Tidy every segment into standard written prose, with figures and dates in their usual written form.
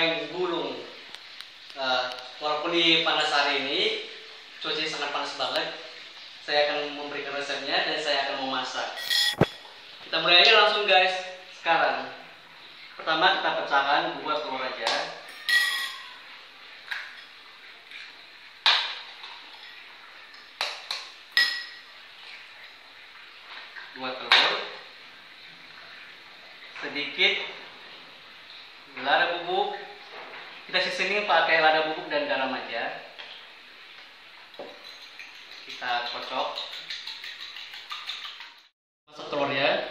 goreng gulung. Walaupun di panas hari ini cuaca sangat panas banget, saya akan memberikan resepnya dan saya akan memasak. Kita mulai aja langsung guys. Sekarang pertama kita pecahkan 2 telur aja. Sedikit lada bubuk, kita seasoning pakai lada bubuk dan garam aja. Kita kocok, masuk telurnya.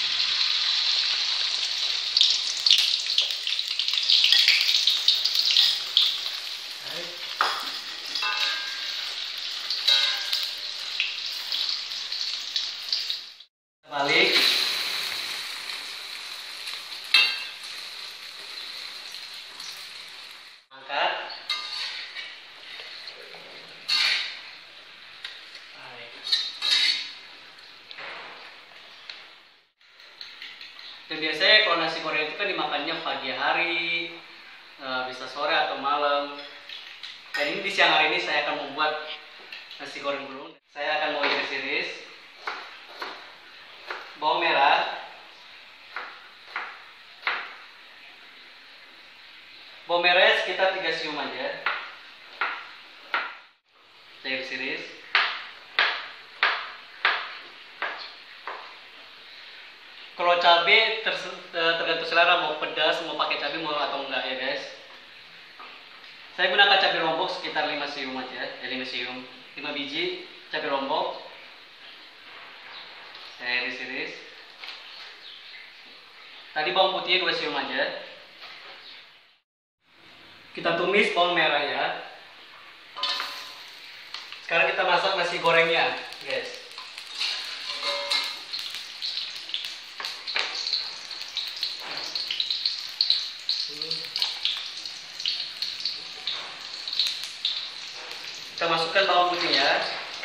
Balik. Angkat. Dan biasanya kalau nasi goreng itu kan dimakannya pagi hari, bisa sore atau malam. Dan ini di siang hari ini saya akan membuat nasi goreng gulung. Saya akan mau iris-iris bawang merah, bawang merahnya sekitar 3 siung aja. Saya iris-iris. Kalau cabai tergantung selera, mau pedas, mau pakai cabai mau atau enggak ya guys. Saya gunakan cabai lombok sekitar 5 siung aja, 5 siung, 5 biji cabai lombok. Saya iris-iris. Tadi bawang putihnya 2 siung aja. Kita tumis bawang merah ya. Sekarang kita masak nasi gorengnya, guys. Kita masukkan bawang putihnya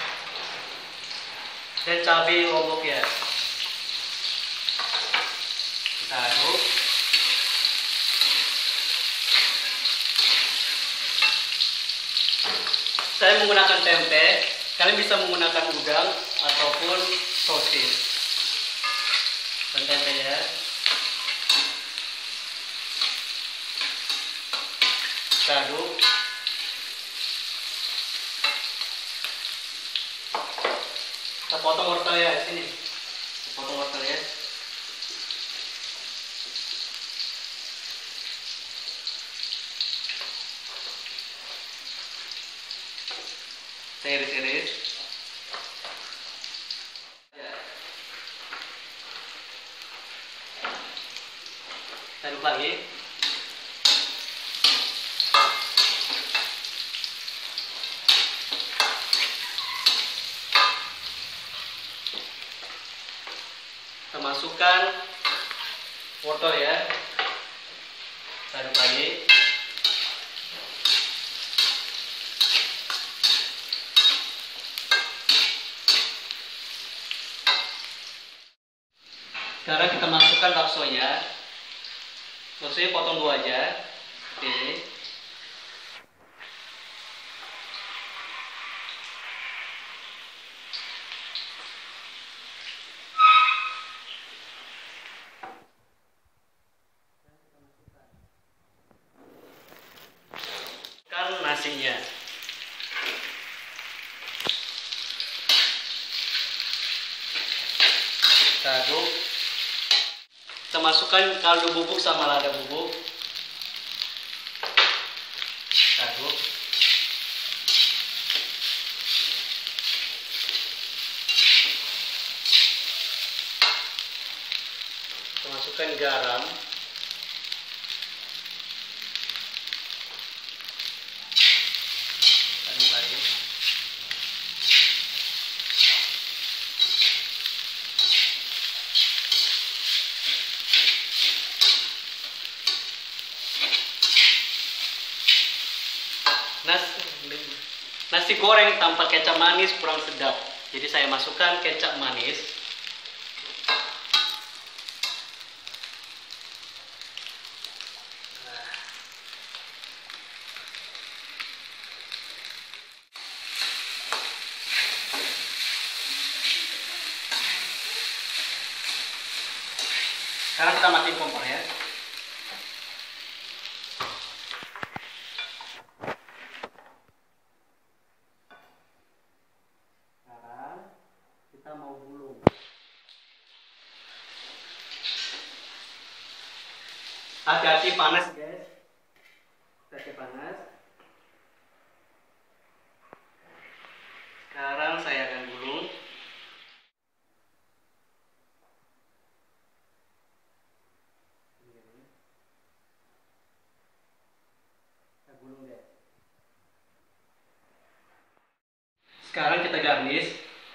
dan cabai lombok ya. Kita aduk. Saya menggunakan tempe, kalian bisa menggunakan udang ataupun sosis. Dan tempenya kita aduk. Kita potong wortel ya, sini. Kita potong wortel ya. Saya iris-iris. Kita aduk lagi. Kita masukkan wortel ya. Kita aduk lagi. Sekarang kita masukkan baksonya. Baksonya potong 2 aja. Seperti ini. Nasinya. Kita aduk. Kita masukkan kaldu bubuk sama lada bubuk. Kita aduk. Kita masukkan garam. Nasi goreng tanpa kecap manis kurang sedap. Jadi saya masukkan kecap manis. Sekarang kita matiin kompornya. Sekarang kita mau gulung. Hati-hati panas guys. Hati-hati panas. Sekarang saya akan gulung. Kita gulung deh. Sekarang kita garnish.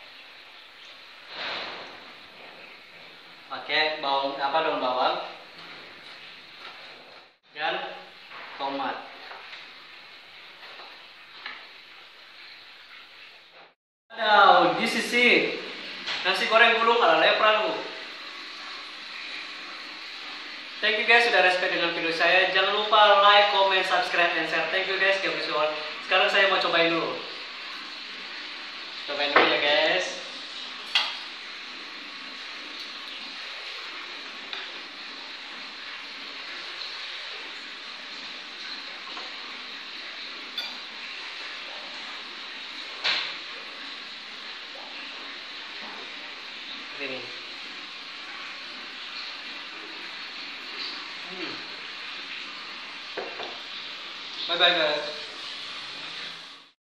Pakai daun bawang dan tomat. Now, this is it. Nasi goreng gulung ala Lepra. Thank you guys sudah respect dengan video saya. Jangan lupa like, comment, subscribe, and share. Thank you guys. God bless you all. Sekarang saya mau cobain dulu. Cobain dulu ya guys. Ini. Bye bye guys.